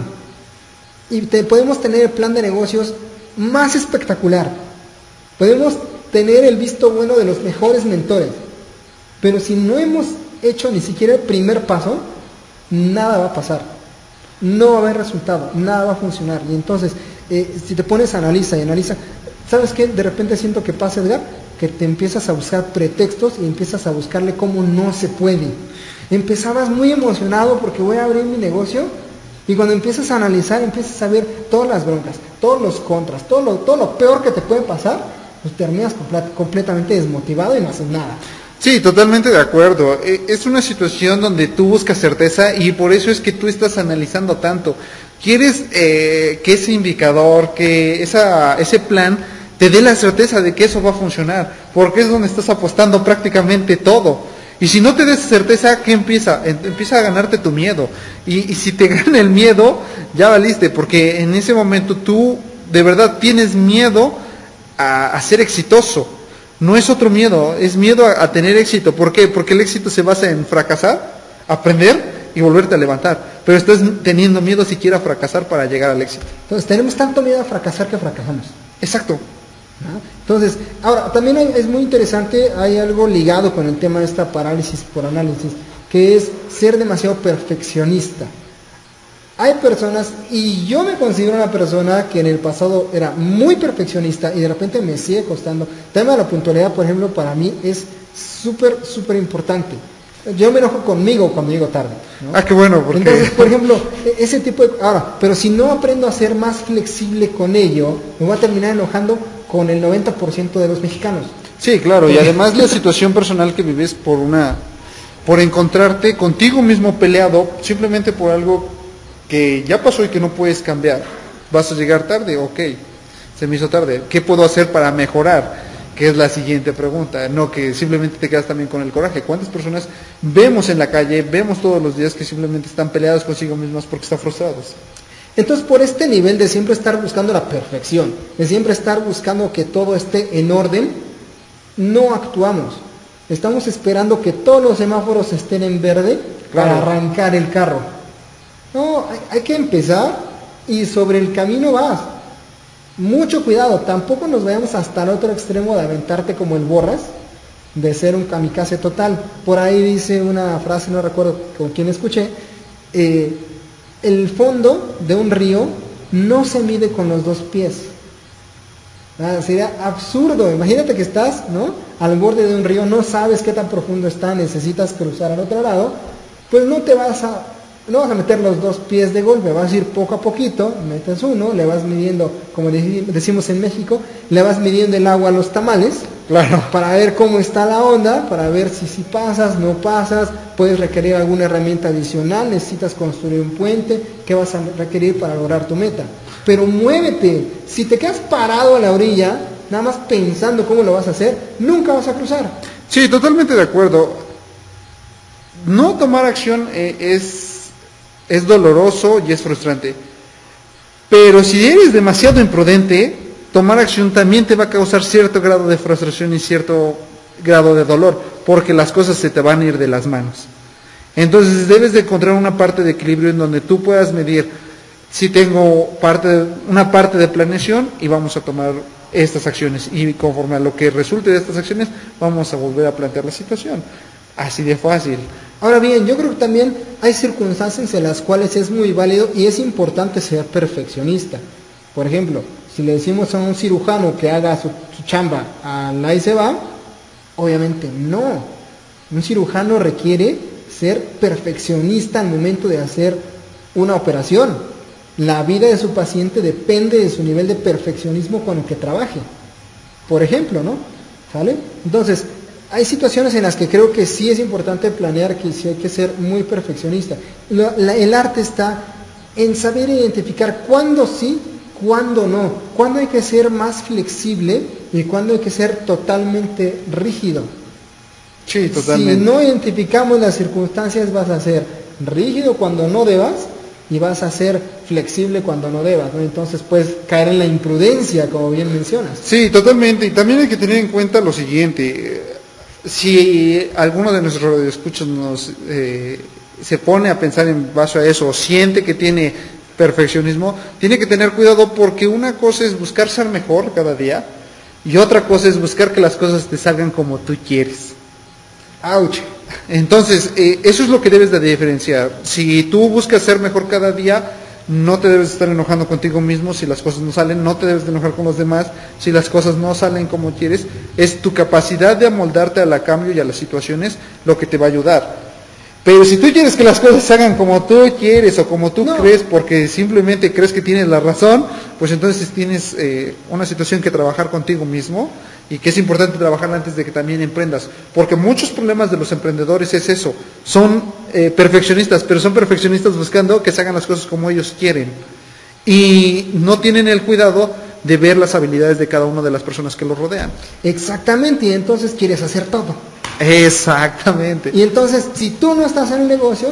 Y te, podemos tener el plan de negocios más espectacular. Podemos tener el visto bueno de los mejores mentores. Pero si no hemos hecho ni siquiera el primer paso, nada va a pasar, no va a haber resultado, nada va a funcionar. Y entonces, eh, si te pones a analizar y analiza, ¿sabes qué? De repente siento que pasa, Edgar, que te empiezas a buscar pretextos y empiezas a buscarle cómo no se puede. Empezabas muy emocionado porque voy a abrir mi negocio, y cuando empiezas a analizar, empiezas a ver todas las broncas, todos los contras, todo lo, todo lo peor que te puede pasar, pues terminas complet- completamente desmotivado y no haces nada. Sí, totalmente de acuerdo. Eh, Es una situación donde tú buscas certeza y por eso es que tú estás analizando tanto. Quieres eh, que ese indicador, que esa, ese plan te dé la certeza de que eso va a funcionar, porque es donde estás apostando prácticamente todo. Y si no te des certeza, ¿qué empieza? Em- Empieza a ganarte tu miedo. Y, y si te gana el miedo, ya valiste, porque en ese momento tú de verdad tienes miedo a, a ser exitoso. No es otro miedo, es miedo a, a tener éxito. ¿Por qué? Porque el éxito se basa en fracasar, aprender y volverte a levantar. Pero estás teniendo miedo siquiera a fracasar para llegar al éxito. Entonces, tenemos tanto miedo a fracasar que fracasamos. Exacto. ¿no? Entonces, ahora, también hay- es muy interesante, hay algo ligado con el tema de esta parálisis por análisis, que es ser demasiado perfeccionista. Hay personas, y yo me considero una persona que en el pasado era muy perfeccionista y de repente me sigue costando. El tema de la puntualidad, por ejemplo, para mí es súper, súper importante. Yo me enojo conmigo cuando llego tarde, ¿no? Ah, qué bueno, porque... Entonces, por ejemplo, e- ese tipo de... Ahora, pero si no aprendo a ser más flexible con ello, me voy a terminar enojando con el noventa por ciento de los mexicanos. Sí, claro, y además la situación personal que vives por una... por encontrarte contigo mismo peleado, simplemente por algo que ya pasó y que no puedes cambiar. ¿Vas a llegar tarde? Ok, se me hizo tarde. ¿Qué puedo hacer para mejorar? Que es la siguiente pregunta. No que simplemente te quedas también con el coraje. ¿Cuántas personas vemos en la calle, vemos todos los días que simplemente están peleadas consigo mismas porque están frustrados? Entonces, por este nivel de siempre estar buscando la perfección, de siempre estar buscando que todo esté en orden, no actuamos. Estamos esperando que todos los semáforos estén en verde Claro. para arrancar el carro. No, hay, hay que empezar y sobre el camino vas. Mucho cuidado, tampoco nos vayamos hasta el otro extremo de aventarte como el borras, de ser un kamikaze total. Por ahí dice una frase, no recuerdo con quién escuché, eh, el fondo de un río no se mide con los dos pies. Ah, sería absurdo. Imagínate que estás, ¿no?, al borde de un río, no sabes qué tan profundo está, necesitas cruzar al otro lado, pues no te vas a no vas a meter los dos pies de golpe, vas a ir poco a poquito, metes uno, le vas midiendo, como decimos en México, le vas midiendo el agua a los tamales, claro, para ver cómo está la onda, para ver si, si pasas, no pasas, puedes requerir alguna herramienta adicional, necesitas construir un puente, ¿qué vas a requerir para lograr tu meta? Pero muévete, si te quedas parado a la orilla, nada más pensando cómo lo vas a hacer, nunca vas a cruzar. Sí, totalmente de acuerdo. No tomar acción eh, es... es doloroso y es frustrante. Pero si eres demasiado imprudente, tomar acción también te va a causar cierto grado de frustración y cierto grado de dolor, porque las cosas se te van a ir de las manos. Entonces debes de encontrar una parte de equilibrio en donde tú puedas medir si tengo parte de, una parte de planeación y vamos a tomar estas acciones, y conforme a lo que resulte de estas acciones vamos a volver a plantear la situación. Así de fácil. Ahora bien, yo creo que también hay circunstancias en las cuales es muy válido y es importante ser perfeccionista. Por ejemplo, si le decimos a un cirujano que haga su, su chamba al ahí se va, obviamente no. Un cirujano requiere ser perfeccionista al momento de hacer una operación. La vida de su paciente depende de su nivel de perfeccionismo con el que trabaje. Por ejemplo, ¿no? ¿Sale? Entonces, hay situaciones en las que creo que sí es importante planear, que sí hay que ser muy perfeccionista. La, la, el arte está en saber identificar cuándo sí, cuándo no, cuándo hay que ser más flexible y cuándo hay que ser totalmente rígido. Sí, totalmente. Si no identificamos las circunstancias, vas a ser rígido cuando no debas y vas a ser flexible cuando no debas, ¿no? Entonces puedes caer en la imprudencia, como bien mencionas. Sí, totalmente. Y también hay que tener en cuenta lo siguiente. Si alguno de nuestros radioescuchas nos eh, se pone a pensar en base a eso, o siente que tiene perfeccionismo, tiene que tener cuidado, porque una cosa es buscar ser mejor cada día y otra cosa es buscar que las cosas te salgan como tú quieres. ¡Auch! Entonces, eh, eso es lo que debes de diferenciar. Si tú buscas ser mejor cada día, no te debes estar enojando contigo mismo si las cosas no salen, no te debes de enojar con los demás si las cosas no salen como quieres. Es tu capacidad de amoldarte al cambio y a las situaciones lo que te va a ayudar. Pero si tú quieres que las cosas se hagan como tú quieres o como tú no. crees, porque simplemente crees que tienes la razón, pues entonces tienes eh, una situación que trabajar contigo mismo, y que es importante trabajarla antes de que también emprendas, porque muchos problemas de los emprendedores es eso, son eh, perfeccionistas, pero son perfeccionistas buscando que se hagan las cosas como ellos quieren, y no tienen el cuidado de ver las habilidades de cada una de las personas que los rodean. Exactamente, y entonces quieres hacer todo. Exactamente. Y entonces, si tú no estás en el negocio,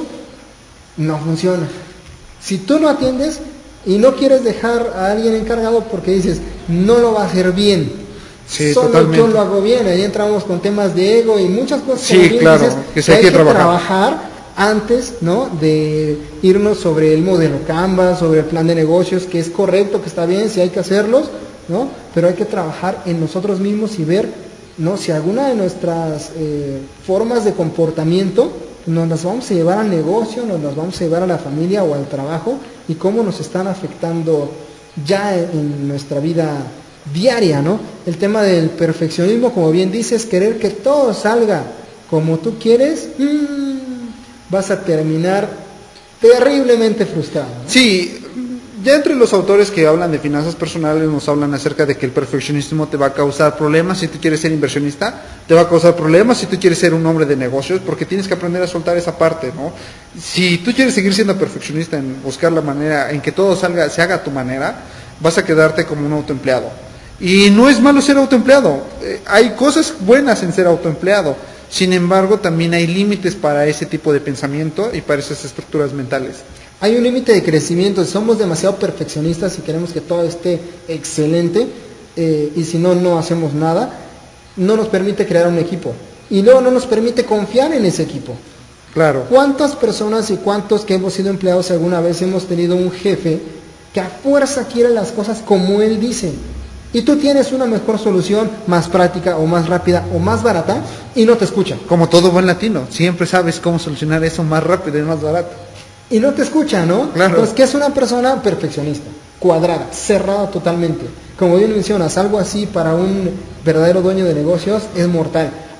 no funciona. Si tú no atiendes y no quieres dejar a alguien encargado porque dices, no lo va a hacer bien, sí, solo totalmente. yo lo hago bien, ahí entramos con temas de ego y muchas cosas. Sí, claro, dices, que, se hay que, que trabajar. trabajar antes, ¿no?, de irnos sobre el modelo Canva, sobre el plan de negocios, que es correcto, que está bien, si hay que hacerlos, ¿no? Pero hay que trabajar en nosotros mismos y ver, ¿no?, si alguna de nuestras eh, formas de comportamiento nos las vamos a llevar al negocio, nos las vamos a llevar a la familia o al trabajo, y cómo nos están afectando ya en, en nuestra vida diaria, ¿no? El tema del perfeccionismo, como bien dices, querer que todo salga como tú quieres, mmm, vas a terminar terriblemente frustrado, ¿no? Sí. Ya entre los autores que hablan de finanzas personales nos hablan acerca de que el perfeccionismo te va a causar problemas si tú quieres ser inversionista, te va a causar problemas si tú quieres ser un hombre de negocios, porque tienes que aprender a soltar esa parte, ¿no? Si tú quieres seguir siendo perfeccionista en buscar la manera en que todo salga, se haga a tu manera, vas a quedarte como un autoempleado. Y no es malo ser autoempleado, eh, hay cosas buenas en ser autoempleado, sin embargo también hay límites para ese tipo de pensamiento y para esas estructuras mentales. Hay un límite de crecimiento, si somos demasiado perfeccionistas y queremos que todo esté excelente, eh, y si no, no hacemos nada, no nos permite crear un equipo. Y luego no nos permite confiar en ese equipo. Claro. ¿Cuántas personas y cuántos que hemos sido empleados alguna vez hemos tenido un jefe que a fuerza quiere las cosas como él dice? Y tú tienes una mejor solución, más práctica o más rápida o más barata, y no te escucha. Como todo buen latino, siempre sabes cómo solucionar eso más rápido y más barato. Y no te escucha, ¿no? Claro. Entonces, ¿qué es una persona perfeccionista? Cuadrada, cerrada totalmente. Como bien mencionas, algo así para un verdadero dueño de negocios es mortal.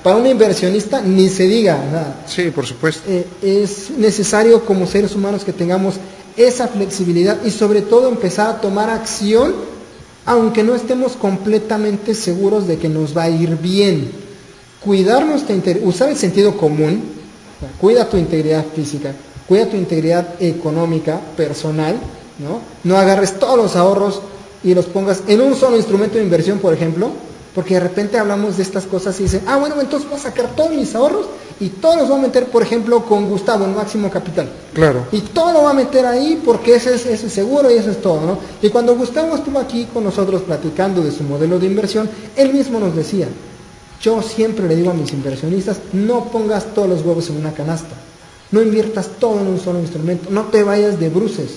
Para un inversionista ni se diga nada. Sí, por supuesto. Eh, es necesario como seres humanos que tengamos esa flexibilidad y sobre todo empezar a tomar acción, aunque no estemos completamente seguros de que nos va a ir bien. Cuidar nuestra integridad, usar el sentido común, o sea, cuida tu integridad física, cuida tu integridad económica, personal, ¿no? No agarres todos los ahorros y los pongas en un solo instrumento de inversión, por ejemplo, porque de repente hablamos de estas cosas y dicen, ah, bueno, entonces voy a sacar todos mis ahorros y todos los voy a meter, por ejemplo, con Gustavo, en Máximo Capital. Claro. Y todo lo va a meter ahí porque ese es, ese es seguro y eso es todo, ¿no? Y cuando Gustavo estuvo aquí con nosotros platicando de su modelo de inversión, él mismo nos decía, yo siempre le digo a mis inversionistas, no pongas todos los huevos en una canasta, no inviertas todo en un solo instrumento, no te vayas de bruces,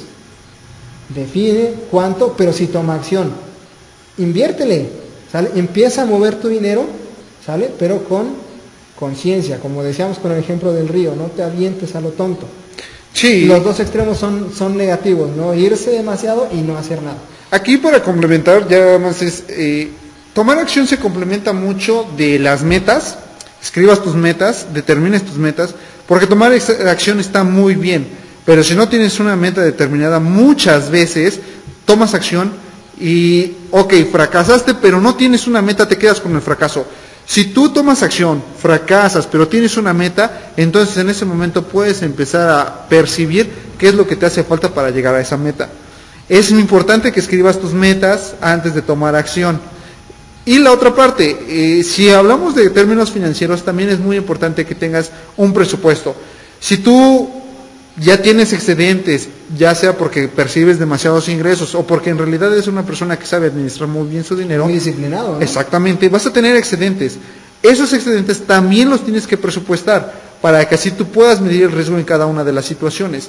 define cuánto, pero sí toma acción, inviértele, ¿sale? Empieza a mover tu dinero, ¿sale? Pero con conciencia, como decíamos con el ejemplo del río, no te avientes a lo tonto. Sí. Los dos extremos son, son negativos, ¿no? Irse demasiado y no hacer nada. Aquí para complementar, ya más es, eh, tomar acción se complementa mucho de las metas, escribas tus metas, determines tus metas, porque tomar acción está muy bien, pero si no tienes una meta determinada, muchas veces tomas acción y, ok, fracasaste, pero no tienes una meta, te quedas con el fracaso. Si tú tomas acción, fracasas, pero tienes una meta, entonces en ese momento puedes empezar a percibir qué es lo que te hace falta para llegar a esa meta. Es importante que escribas tus metas antes de tomar acción. Y la otra parte, eh, si hablamos de términos financieros, también es muy importante que tengas un presupuesto. Si tú ya tienes excedentes, ya sea porque percibes demasiados ingresos o porque en realidad eres una persona que sabe administrar muy bien su dinero. Muy disciplinado, ¿no? Exactamente, vas a tener excedentes. Esos excedentes también los tienes que presupuestar para que así tú puedas medir el riesgo en cada una de las situaciones.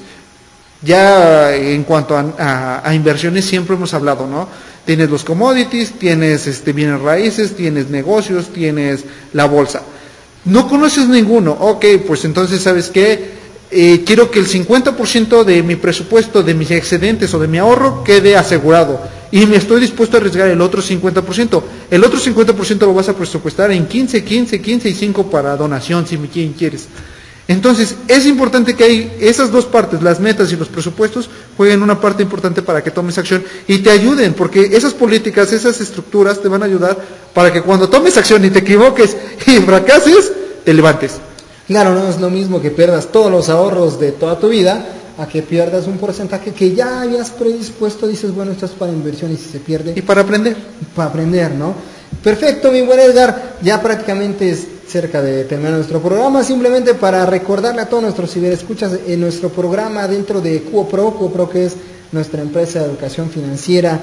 Ya en cuanto a, a, a inversiones siempre hemos hablado, ¿no? Tienes los commodities, tienes este, bienes raíces, tienes negocios, tienes la bolsa. No conoces ninguno, ok, pues entonces ¿sabes qué? Eh, quiero que el cincuenta por ciento de mi presupuesto, de mis excedentes o de mi ahorro quede asegurado y me estoy dispuesto a arriesgar el otro cincuenta por ciento. El otro cincuenta por ciento lo vas a presupuestar en quince, quince, quince y cinco para donación si me quieres. Entonces es importante que hay esas dos partes, las metas y los presupuestos, jueguen una parte importante para que tomes acción y te ayuden, porque esas políticas, esas estructuras te van a ayudar para que cuando tomes acción y te equivoques y fracases, te levantes. Claro, no es lo mismo que pierdas todos los ahorros de toda tu vida a que pierdas un porcentaje que ya habías predispuesto, dices, bueno, esto es para inversión y si se pierde... Y para aprender. Para aprender, ¿no? Perfecto, mi buen Edgar, ya prácticamente es cerca de terminar nuestro programa, simplemente para recordarle a todos nuestros ciberescuchas en nuestro programa dentro de QoPro, QoPro que es nuestra empresa de educación financiera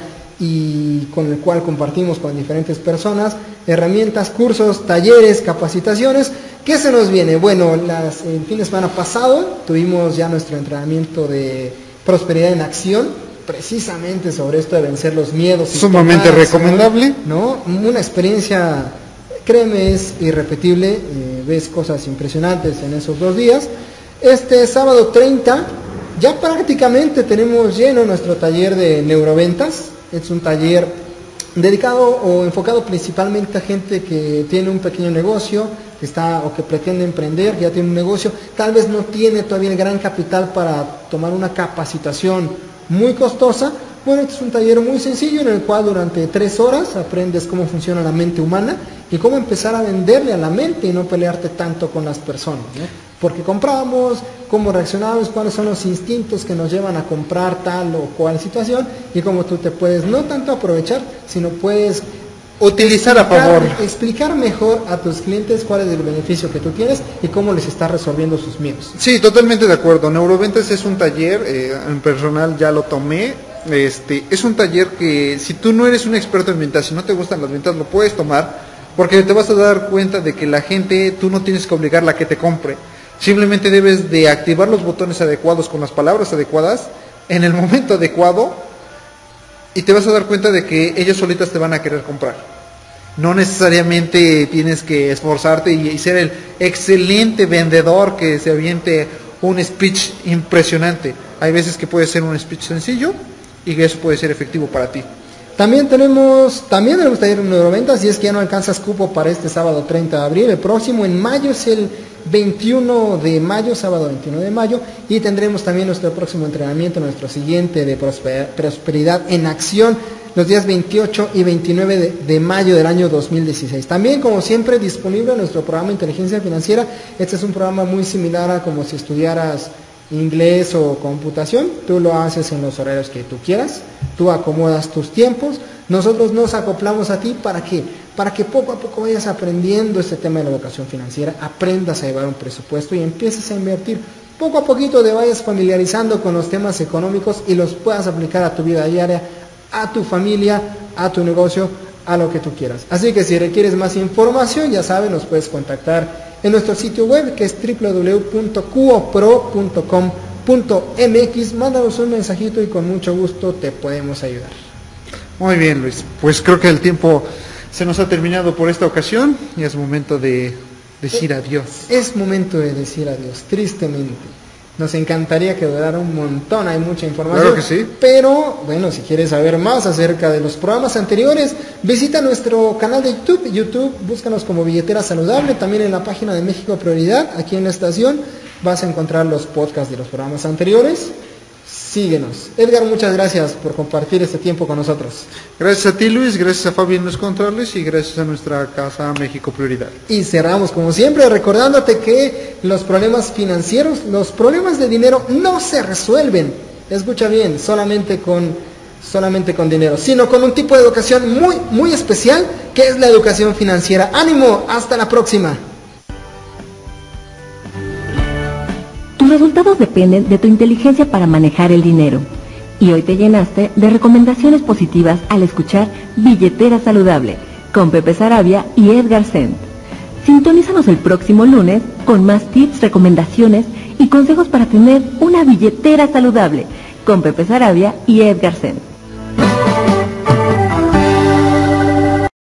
y con el cual compartimos con diferentes personas herramientas, cursos, talleres, capacitaciones. ¿Qué se nos viene? Bueno, las, el fin de semana pasado tuvimos ya nuestro entrenamiento de prosperidad en acción, precisamente sobre esto de vencer los miedos. Sumamente recomendable. ¿No? Una experiencia, créeme, es irrepetible, eh, ves cosas impresionantes en esos dos días. Este sábado treinta ya prácticamente tenemos lleno nuestro taller de neuroventas. Es un taller dedicado o enfocado principalmente a gente que tiene un pequeño negocio, que está o que pretende emprender, que ya tiene un negocio, tal vez no tiene todavía el gran capital para tomar una capacitación muy costosa. Bueno, este es un taller muy sencillo en el cual durante tres horas aprendes cómo funciona la mente humana y cómo empezar a venderle a la mente y no pelearte tanto con las personas, ¿no? Porque compramos, cómo reaccionamos, cuáles son los instintos que nos llevan a comprar tal o cual situación y cómo tú te puedes no tanto aprovechar, sino puedes utilizar explicar, a favor. Explicar mejor a tus clientes cuál es el beneficio que tú tienes y cómo les estás resolviendo sus miedos. Sí, totalmente de acuerdo. Neuroventas es un taller, eh, en personal ya lo tomé. Este, es un taller que si tú no eres un experto en ventas, si no te gustan las ventas, lo puedes tomar, porque te vas a dar cuenta de que la gente, tú no tienes que obligarla a que te compre. Simplemente debes de activar los botones adecuados con las palabras adecuadas en el momento adecuado y te vas a dar cuenta de que ellas solitas te van a querer comprar. No necesariamente tienes que esforzarte y, y ser el excelente vendedor que se aviente un speech impresionante. Hay veces que puede ser un speech sencillo y que eso puede ser efectivo para ti. También tenemos, también tenemos taller neuroventa, si es que ya no alcanzas cupo para este sábado treinta de abril. El próximo en mayo es el veintiuno de mayo, sábado veintiuno de mayo, y tendremos también nuestro próximo entrenamiento, nuestro siguiente de prosperidad en acción, los días veintiocho y veintinueve de, de mayo del año dos mil dieciséis. También, como siempre, disponible nuestro programa de inteligencia financiera. Este es un programa muy similar a como si estudiaras inglés o computación. Tú lo haces en los horarios que tú quieras, tú acomodas tus tiempos, nosotros nos acoplamos a ti. ¿Para qué? Para que poco a poco vayas aprendiendo este tema de la educación financiera, aprendas a llevar un presupuesto y empieces a invertir. Poco a poquito te vayas familiarizando con los temas económicos y los puedas aplicar a tu vida diaria, a tu familia, a tu negocio, a lo que tú quieras. Así que si requieres más información, ya sabes, nos puedes contactar en nuestro sitio web, que es doble u doble u doble u punto cuopro punto com punto m x. Mándanos un mensajito y con mucho gusto te podemos ayudar. Muy bien, Luis, pues creo que el tiempo se nos ha terminado por esta ocasión y es momento de decir adiós. Es momento de decir adiós, tristemente. Nos encantaría que durara un montón, hay mucha información. Claro que sí. Pero, bueno, si quieres saber más acerca de los programas anteriores, visita nuestro canal de YouTube. YouTube, búscanos como Billetera Saludable. También en la página de México Prioridad, aquí en la estación, vas a encontrar los podcasts de los programas anteriores. Síguenos. Edgar, muchas gracias por compartir este tiempo con nosotros. Gracias a ti, Luis, gracias a Fabián Los Controles y gracias a nuestra casa México Prioridad. Y cerramos como siempre recordándote que los problemas financieros, los problemas de dinero no se resuelven, escucha bien, solamente con, solamente con dinero, sino con un tipo de educación muy, muy especial, que es la educación financiera. ¡Ánimo! ¡Hasta la próxima! Tus resultados dependen de tu inteligencia para manejar el dinero. Y hoy te llenaste de recomendaciones positivas al escuchar Billetera Saludable con Pepe Sarabia y Edgar Send. Sintonízanos el próximo lunes con más tips, recomendaciones y consejos para tener una billetera saludable con Pepe Sarabia y Edgar Send.